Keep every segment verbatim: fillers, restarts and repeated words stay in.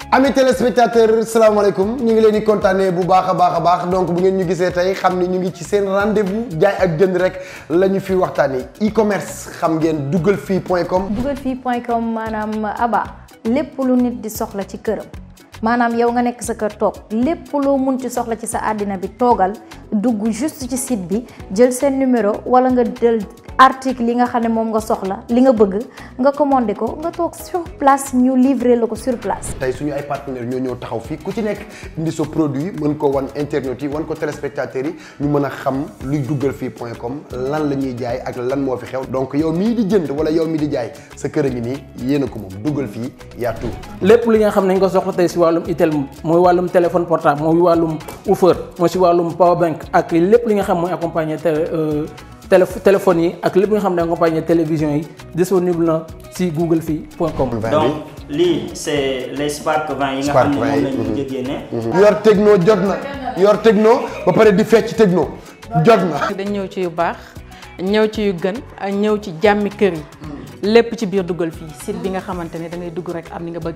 Amis téléspectateurs salaamaaleykum ñu ngi leen di kontaanee bu baax a baax a baax donc bu ngeen ñu gisee tey xam ni ñu ngi ci seen rendez-vous jaay ak jënd rek la ñu fi waxtaanee e-commerce xam ngeen dugal fii point com. dugal fii point com maanaam Aba lépp lu nit di soxla ci këram maanaam yow nga nekk sa kër toog lépp loo mun ci soxla ci sa àddina bi toogal dugg juste ci site bi jël seen numéro wala nga jël article yi nga xam ne moom nga soxla li nga bëgg nga commandé ko nga toog sur place ñu livrer la ko sur place. tey suñu ay partenaires ñoo ñëw taxaw fii ku ci nekk indi sa produit mën ko wan internautes yi wan ko téléspectateurs yi ñu mën a xam luy dugal fii point com lan la ñuy jaay ak lan moo fi xew donc yow mii di jënd wala yow mii di jaay sa kër a ngi nii yéen a ko moom dugal fii yaa tout. lépp li nga xam ne ñu ko soxla tey si wàllum itel mooy wàllum téléphone portable mooy wàllum woofer mooy si wàllum power bank ak lépp li nga xam mooy accompagner télé téléphone yi ak lépp nga xam ne accompagné télévision yi disponible na si google fii point com. donc lii c' est les Spark vingt yi nga xam ne moom la ñu jógee ne. yor techno jot na yor techno ba pare di fecc techno jot na. dañ ñëw ci yu baax ñëw ci yu gën ak ñëw ci jàmmi kër yi lépp ci biir dugal fii site bi nga xamante ne da ngay dugg rek am ni nga bëgg.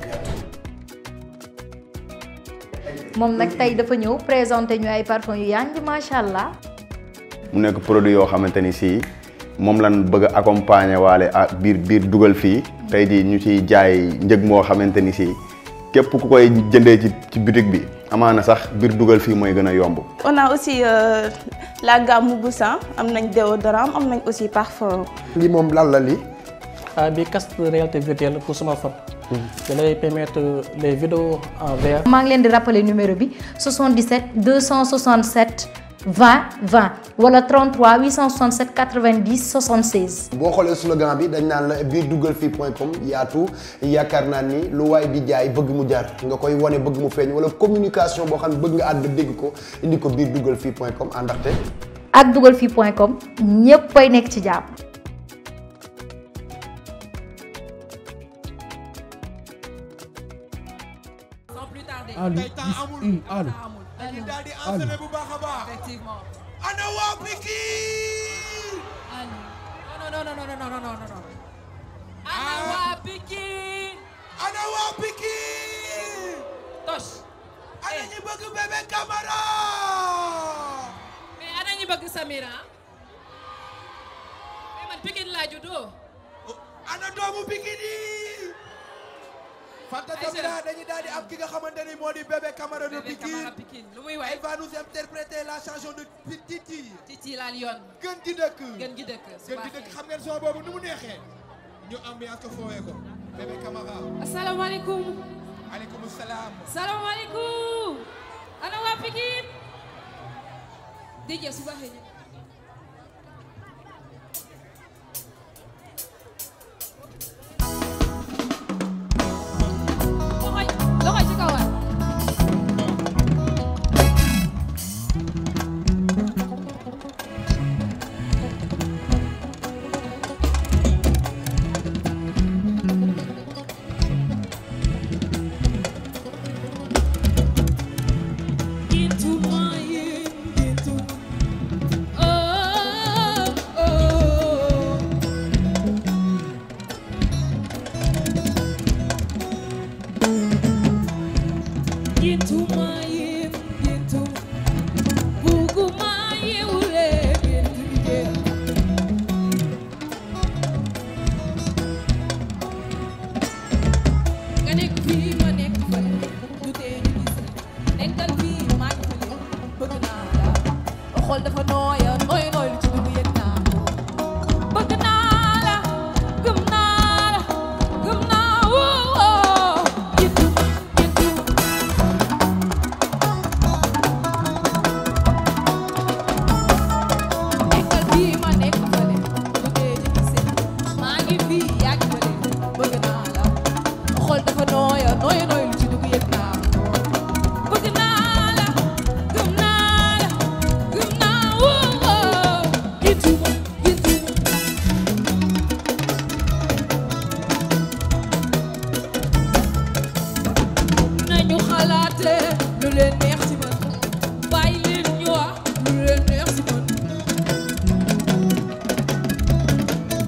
moom nag tey dafa ñëw présenté ñu ay parfum yu yànj macha allah. mu nekk produit yoo xamante ni si moom lan bëgg a accompagner waale ak biir biir dugal fii tey jii ñu ciy jaay njëg moo xamante ni si képp ku koy jëndee ci ci boutique bi amaana sax biir dugal fii mooy gën a yomb. on a aussi euh, la gamme Mouboussin am nañ déodorant am nañ aussi parfum. lii moom lan la lii. ah bii casque de réalité virtuelle pour smartphone. da lay permettre les vidéos en V R. maa ngi leen di rappeler numéro bi soixante-dix-sept deux cent soixante-sept vingt vingt wala trente-trois huit cent soixante-sept quatre-vingt-dix soixante-seize. boo xoolee slogan bi dañ naan la biir dugal fii point com yaatu yaakaar naa ni lu waay di jaay bëgg mu jar nga koy wane bëgg mu feeñ wala communication boo xam ne bëgg nga àdd dégg ko indi ko biir dugal fii point com àndaxte. ak dugal fii point com ñëpp ay nekk ci jàmm. Allo allo dañu daal di enchaîner bu baax a baax. Effectivement. Ana waa Pikine. non non non non non non non. Ana waa Pikine. Ana waa Pikine. Tos. Ana ñi bëgg bébé Camara. mais ana ñi bëgg Samira. mais man Pikine laa juddoo. Ana doomu Pikine yi. Fanta Samira dañuy daal di am ki nga xamante ni moo di bébé Camara de Pikine. lu muy waay elle va nous interpréter la chanson de Titi. Titi la Lyon. gën gi dëkk. gën gi dëkk. gën gi dëkk xam ngeen son boobu nu mu neexee. ñu ambiance ko foowee ko. bébé Camara. asalaamaaleykum. maaleykum salaam. salaamaaleykum. ana waa Pikine. D J su baaxee ñu. loxo ci kaw waay.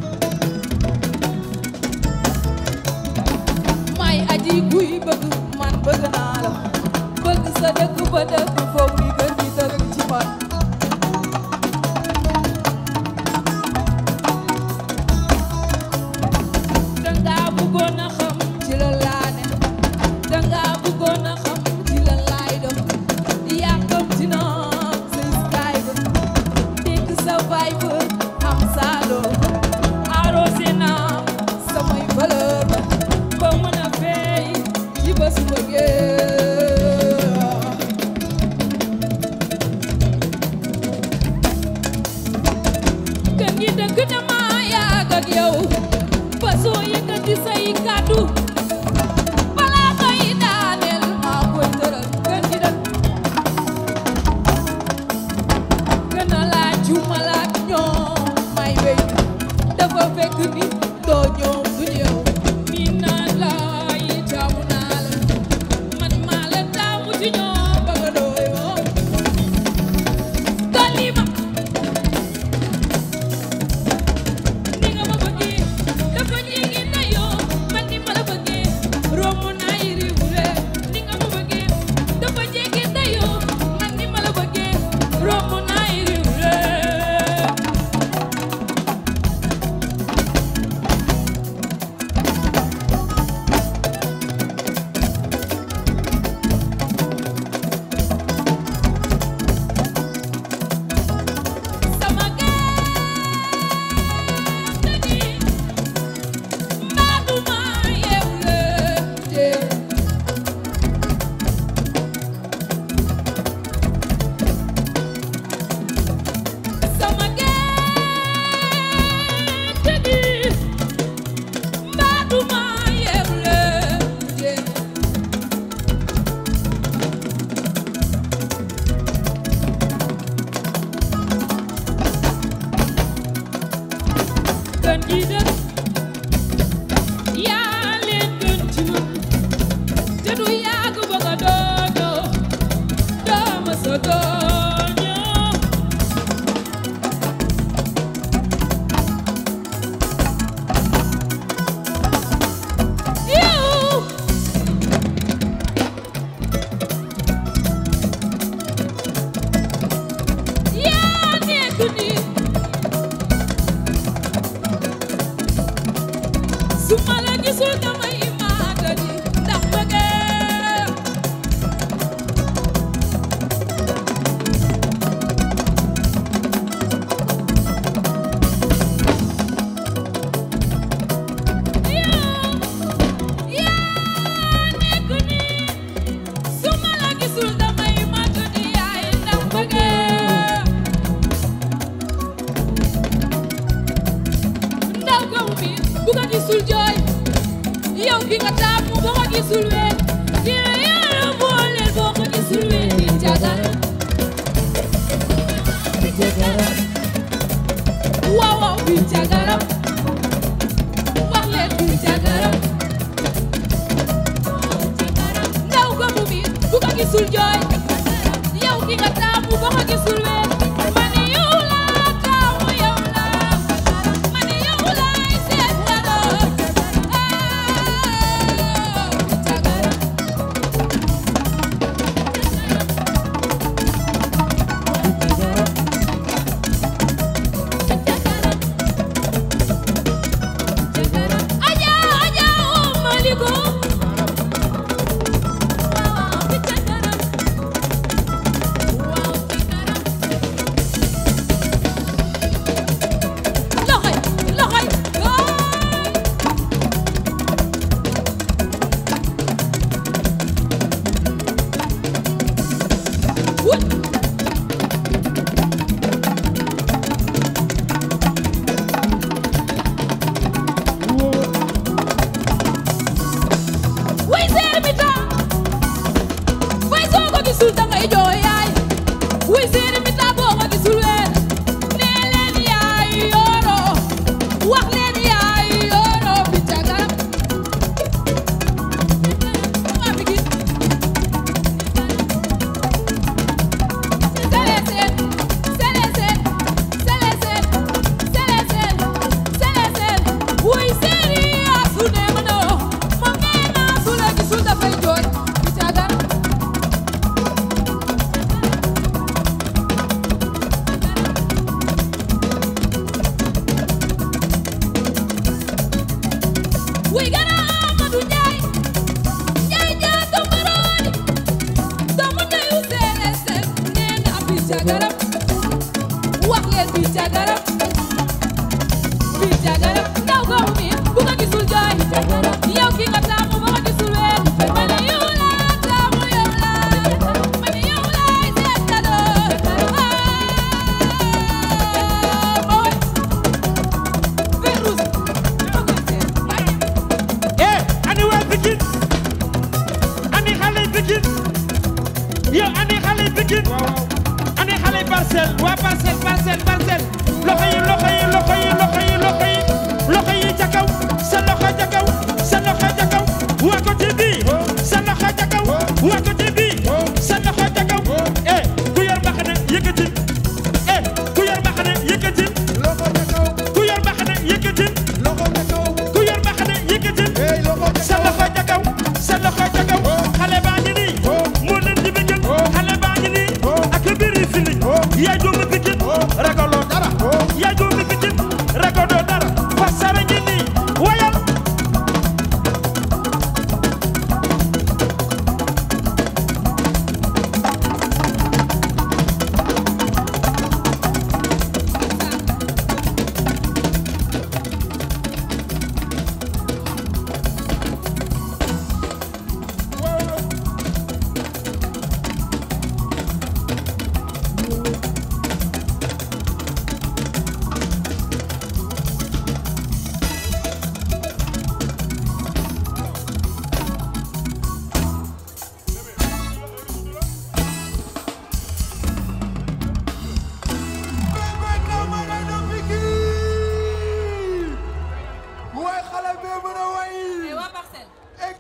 aji guy bëgg man man bëgg naa la bëgg sa dëkk ba dëkk foofu mi gën di dëkk ci man danga bëggoon a xam ci la laa ne danga bëggoon a xam ci la laay dox yàkkam ci noon sa skype dégg sa vibe am saalo arrosé naa samay valeur ba ba mën a feey ci ba su bëggee kër gi dëgg dama yàgg ak yow ba soo yëkkati say kàddu balaa koy daaneel maa koy tëral kër gi dëgg gën a laaj ma laaj ñoom may wéy dafa fekk ni doo ñoom du ñëw mi naan laay taamu naa la man maa la taamu ci ñoom ba nga dooy moom dolli ma ni nga ma bëggee dafa jéggi dayoo man ni ma la bëggee romb naa yi riwule ni nga ma bëggee dafa jéggi dayoo man ni ma la bëggee romb naa yi riwule sama gerte gi mbaa du ma yeewle dee sama gerte gi mbaa du ma yeewle dee gën gi dëkk yaa leen gën ci man te du yàgg ba nga doonoo doo ma sa doonoo yow yaa nekk nii su ma la gisul damay maatali ndax bëggee yow yaa nekk nii su ma la gisul damay maatali yaay ndax bëggee ndaw kaw mi bu ko gisul jooy yow ki nga taamu boo ko gisul ween yéen booleel boo ko gisul ween di jagara di jagara waaw waaw di jagara wax leen di jagara ndaw kaw mi bu ko gisul jooy yow ki nga taamu boo ko gisul ween man yow laa taamu yow laa man yow laay seet dara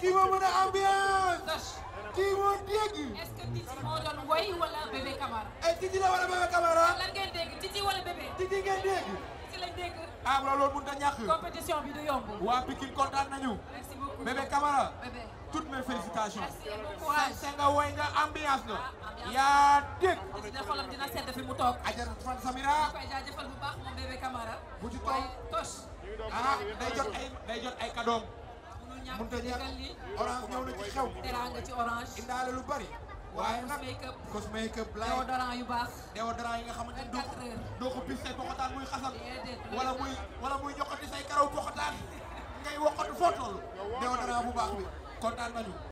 kii moo mën a ambiance. kii moo dégg. est-ce que Titi moo doon woy wala bébé Camara. eh Titi la wala bébé Camara. lan ngeen dégg Titi wala bébé. Titi ngeen dégg. Titi lañ dégg. ah loolu mënut a ñàkk. compétition bi du yomb. waa Pikine kontaan nañu. merci beaucoup bébé Camara. bébé. toutes mes félicitations. merci et bon courage. sa nga woy nga ambiance nga. yaa dégg. dina xolam dina sedd fi mu toog. Adja Fan Samira. ñu koy jaajëfal bu baax moom bébé Camara. bu ci toog tos. ah day jot ay day jot ay cadeau. mënul ñàkk mënut a déggal ñàkk li. orange ñëw na ci xew. teraanga ci orange. indaale lu bari. waaye nag make-up. cosmétique laay déodorant yu baax. déodorant yi nga xamante ni doo ko vingt-quatre heures. doo ko pis say poxataan muy xasan. déedéet. wala muy wala muy joxati say karaw poxataan ngay waxatu foo toll. déodorant bu baax bi kontaan nañu.